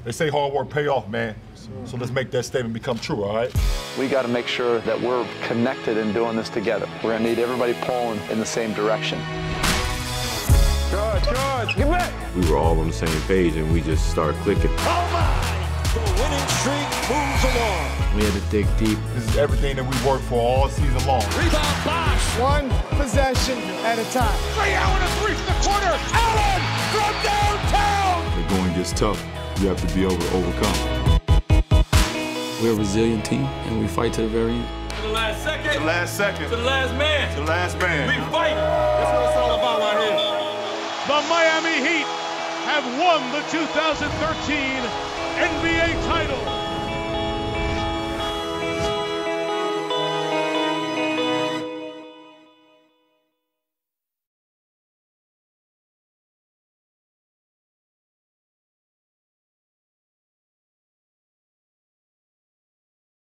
They say hard work pay off, man. So let's make that statement become true, all right? We got to make sure that we're connected in doing this together. We're going to need everybody pulling in the same direction. Good. Get back. We were all on the same page, and we just started clicking. Oh, my! The winning streak moves along. We had to dig deep. This is everything that we worked for all season long. Rebound, Bosh. One possession at a time. Ray Allen has reached the corner. Allen from downtown. The going gets tough. You have to be able to overcome. We're a resilient team, and we fight to the very end. To the last second. To the last second. To the last man. To the last man. We fight. That's what it's all about right here. The Miami Heat have won the 2013